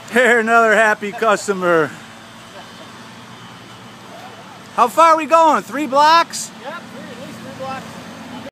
Here, another happy customer. How far are we going? 3 blocks? Yep.